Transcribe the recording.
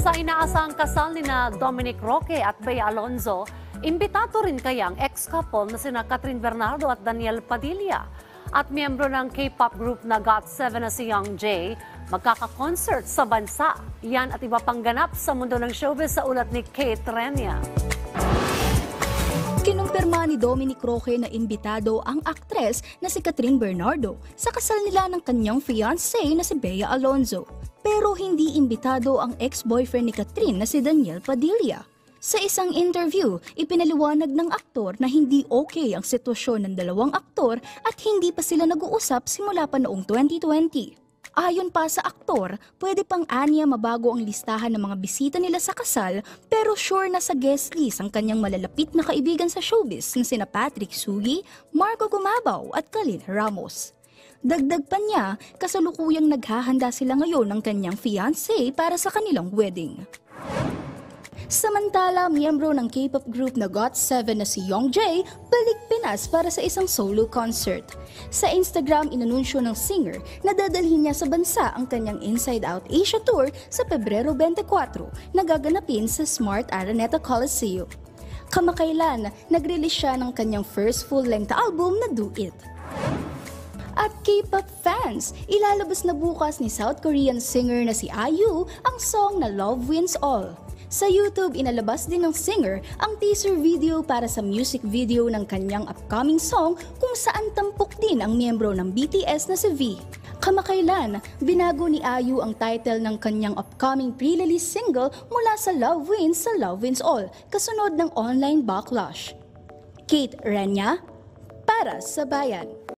Sa inaasahang kasal ni na Dominic Roque at Bea Alonzo, imbitato rin kaya ang ex-couple na sina Catherine Bernardo at Daniel Padilla. At miyembro ng K-pop group na GOT7 na si Young Jae, magkaka-concert sa bansa. Yan at iba pang ganap sa mundo ng showbiz sa ulat ni Kate Renia. Kinumpirma ni Dominic Roque na imbitado ang aktres na si Catherine Bernardo sa kasal nila ng kanyang fiancé na si Bea Alonzo. Pero hindi imbitado ang ex-boyfriend ni Catherine na si Daniel Padilla. Sa isang interview, ipinaliwanag ng aktor na hindi okay ang sitwasyon ng dalawang aktor at hindi pa sila nag-uusap simula pa noong 2020. Ayon pa sa aktor, pwede pang aniya mabago ang listahan ng mga bisita nila sa kasal pero sure na sa guest list ang kanyang malalapit na kaibigan sa showbiz na sina Patrick Sugi, Marco Gumabaw at Kalin Ramos. Dagdag pa niya, kasalukuyang naghahanda sila ngayon ng kanyang fiancé para sa kanilang wedding. Samantala, miyembro ng K-pop group na GOT7 na si Young Jae balik Pinas para sa isang solo concert. Sa Instagram, inanunsyo ng singer na dadalhin niya sa bansa ang kanyang Inside Out Asia Tour sa Pebrero 24 na gaganapin sa Smart Araneta Coliseum. Kamakailan, nag-release siya ng kanyang first full-length album na Do It. At K-pop fans, ilalabas na bukas ni South Korean singer na si IU ang song na Love Wins All. Sa YouTube, inalabas din ng singer ang teaser video para sa music video ng kanyang upcoming song kung saan tampok din ang miyembro ng BTS na si V. Kamakailan, binago ni IU ang title ng kanyang upcoming pre-release single mula sa Love Wins All, kasunod ng online backlash. Kate Renia, para sa Bayan.